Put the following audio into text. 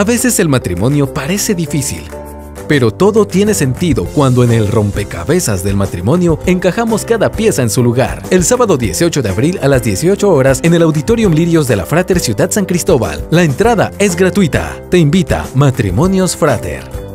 A veces el matrimonio parece difícil, pero todo tiene sentido cuando en el rompecabezas del matrimonio encajamos cada pieza en su lugar. El sábado 18 de abril a las 18 horas en el Auditorium Lirios de la Frater Ciudad San Cristóbal. La entrada es gratuita. Te invita Matrimonios Frater.